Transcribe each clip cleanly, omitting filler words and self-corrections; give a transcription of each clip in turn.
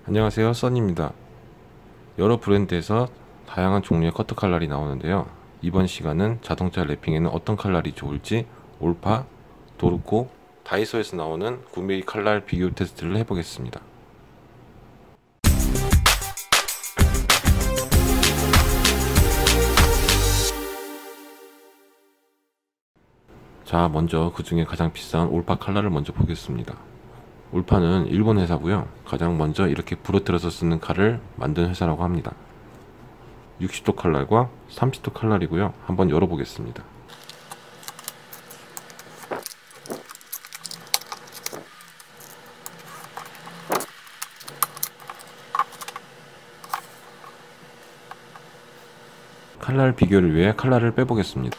안녕하세요, 써니입니다. 여러 브랜드에서 다양한 종류의 커트 칼날이 나오는데요. 이번 시간은 자동차 랩핑에는 어떤 칼날이 좋을지 올파, 도르코, 다이소에서 나오는 9mm 칼날 비교 테스트를 해보겠습니다. 자, 먼저 그 중에 가장 비싼 올파 칼날을 먼저 보겠습니다. 올파는 일본 회사고요. 가장 먼저 이렇게 부러뜨려서 쓰는 칼을 만든 회사라고 합니다. 60도 칼날과 30도 칼날이고요. 한번 열어보겠습니다. 칼날 비교를 위해 칼날을 빼보겠습니다.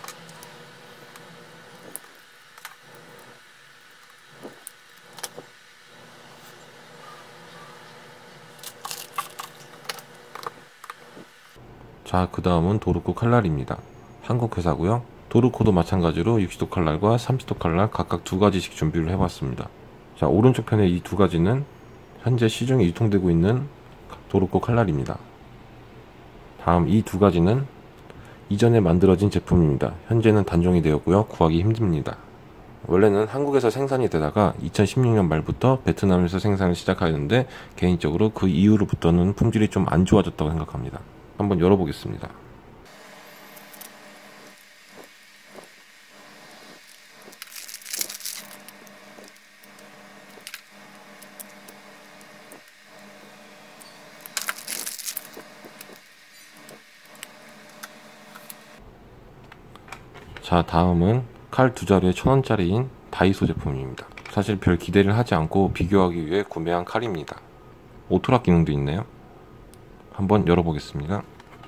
자, 그 다음은 도르코 칼날입니다. 한국 회사고요. 도르코도 마찬가지로 60도 칼날과 30도 칼날 각각 두 가지씩 준비를 해봤습니다. 자, 오른쪽 편에 이 두 가지는 현재 시중에 유통되고 있는 도르코 칼날입니다. 다음 이 두 가지는 이전에 만들어진 제품입니다. 현재는 단종이 되었고요. 구하기 힘듭니다. 원래는 한국에서 생산이 되다가 2016년 말부터 베트남에서 생산을 시작하였는데 개인적으로 그 이후로부터는 품질이 좀 안 좋아졌다고 생각합니다. 한번 열어보겠습니다. 자, 다음은 칼 두 자루에 1000원짜리인 다이소 제품입니다. 사실 별 기대를 하지 않고 비교하기 위해 구매한 칼입니다. 오토락 기능도 있네요. 한번 열어보겠습니다.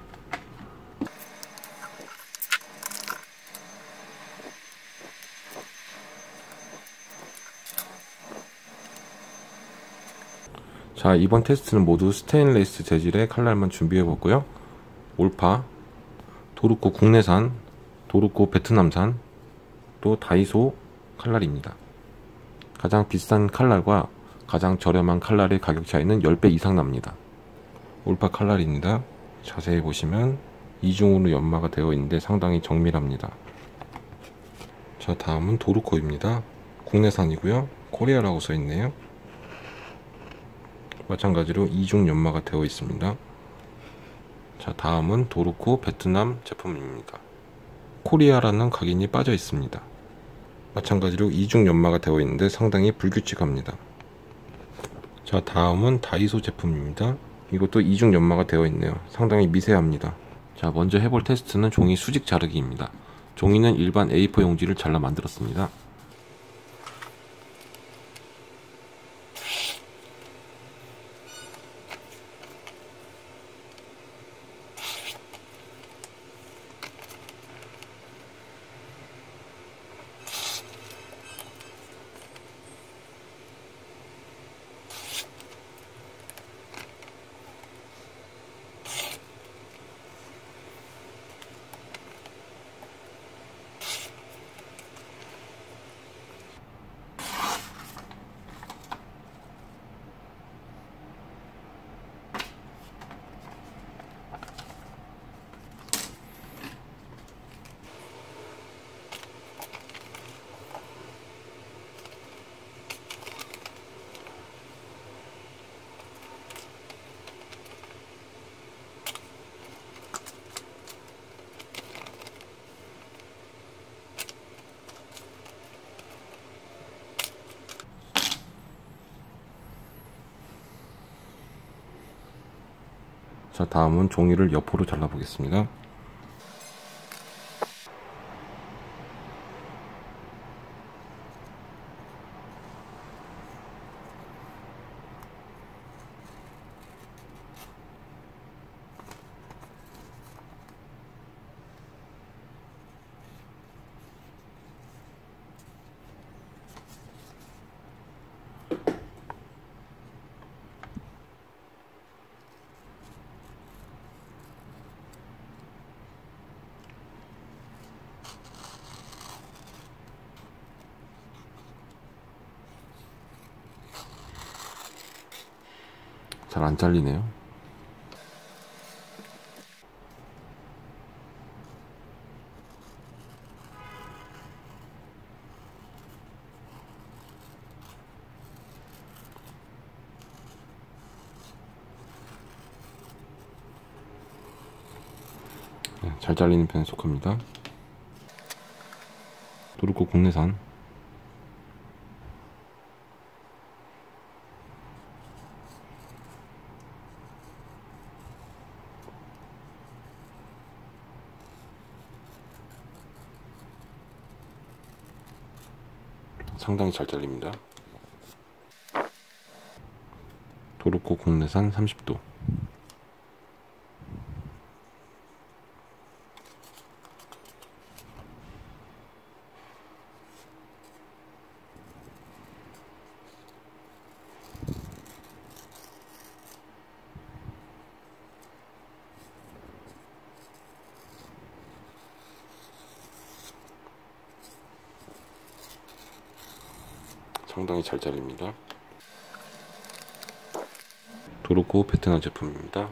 자, 이번 테스트는 모두 스테인레스 재질의 칼날만 준비해봤고요. 올파, 도르코 국내산, 도르코 베트남산, 또 다이소 칼날입니다. 가장 비싼 칼날과 가장 저렴한 칼날의 가격 차이는 10배 이상 납니다. 올파 칼날입니다. 자세히 보시면 이중으로 연마가 되어 있는데 상당히 정밀합니다. 자, 다음은 도르코입니다. 국내산이고요. 코리아라고 써있네요. 마찬가지로 이중 연마가 되어 있습니다. 자, 다음은 도르코 베트남 제품입니다. 코리아라는 각인이 빠져 있습니다. 마찬가지로 이중 연마가 되어 있는데 상당히 불규칙합니다. 자, 다음은 다이소 제품입니다. 이것도 이중 연마가 되어 있네요. 상당히 미세합니다. 자, 먼저 해볼 테스트는 종이 수직 자르기입니다. 종이는 일반 A4 용지를 잘라 만들었습니다. 자, 다음은 종이를 옆으로 잘라 보겠습니다. 잘 안 잘리네요. 네, 잘 잘리는 편에 속합니다. 도르코 국내산. 상당히 잘 잘립니다. 도르코 국내산 30도. 상당히 잘 잘립니다. 도르코 베트남 제품입니다.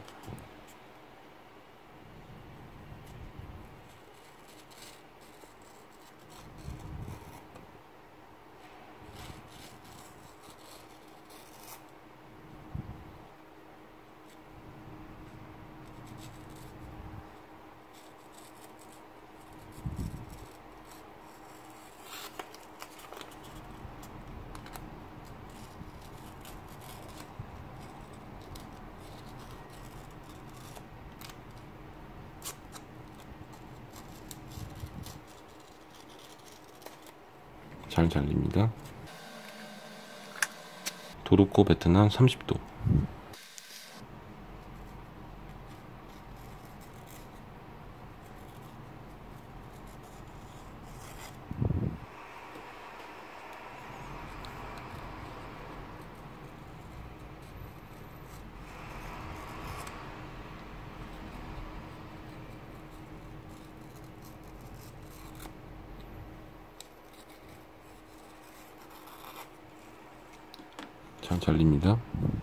잘 잘립니다. 도르코 베트남 30도. 잘 잘립니다.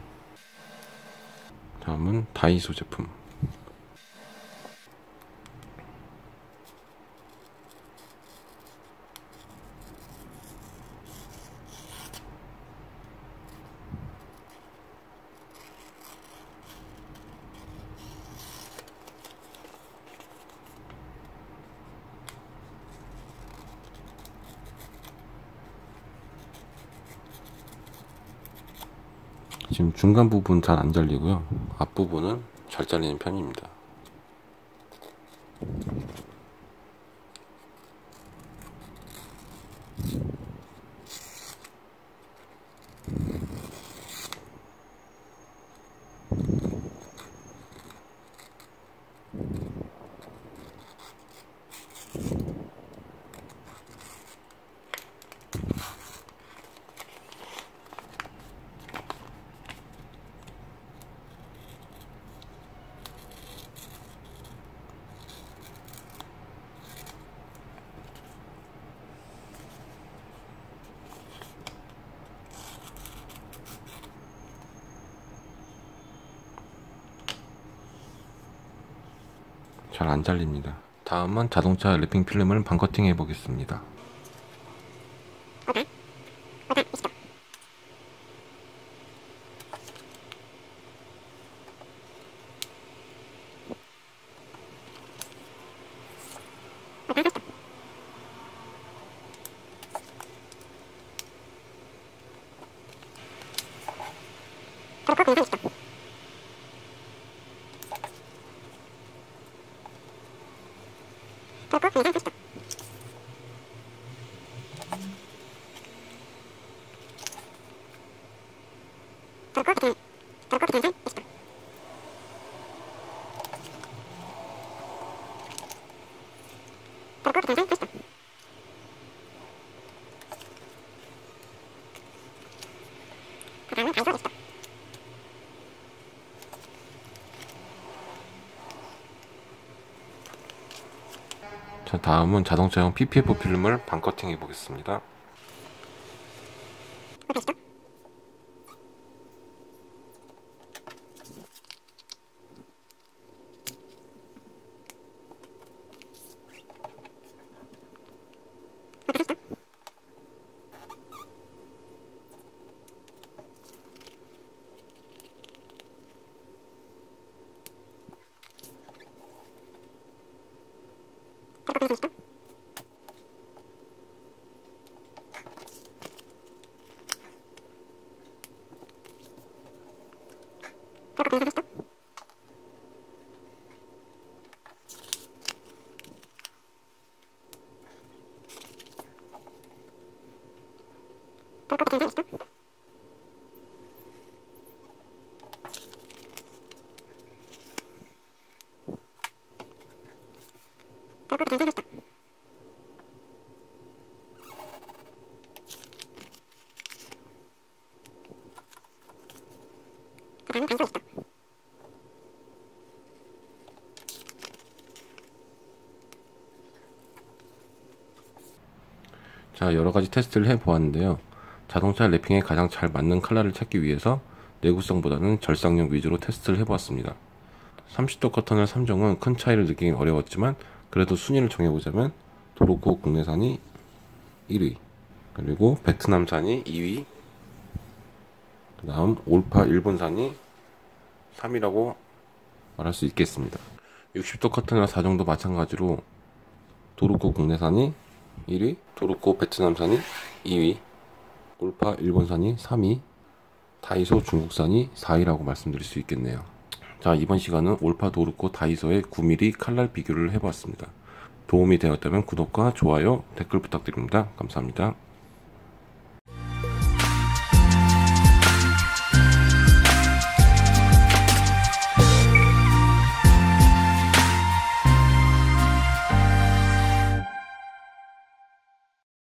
다음은 다이소 제품. 지금 중간 부분 잘 안 잘리고요. 앞부분은 잘 잘리는 편입니다. 잘 안 잘립니다. 다음은 자동차 랩핑 필름을 반커팅 해 보겠습니다. 자, 다음은 자동차용 PPF 필름을 반커팅 해 보겠습니다. 자, 여러가지 테스트를 해보았는데요. 자동차 랩핑에 가장 잘 맞는 칼날을 찾기 위해서 내구성보다는 절삭력 위주로 테스트를 해보았습니다. 30도 커터널 3종은 큰 차이를 느끼긴 어려웠지만 그래도 순위를 정해보자면 도로코 국내산이 1위, 그리고 베트남산이 2위, 그 다음 올파 일본산이 3위라고 말할 수 있겠습니다. 60도 커터널 4종도 마찬가지로 도로코 국내산이 1위, 도로코 베트남산이 2위, 올파 일본산이 3위, 다이소 중국산이 4위라고 말씀드릴 수 있겠네요. 자, 이번 시간은 올파 도르코 다이소의 9mm 칼날 비교를 해보았습니다. 도움이 되었다면 구독과 좋아요, 댓글 부탁드립니다. 감사합니다.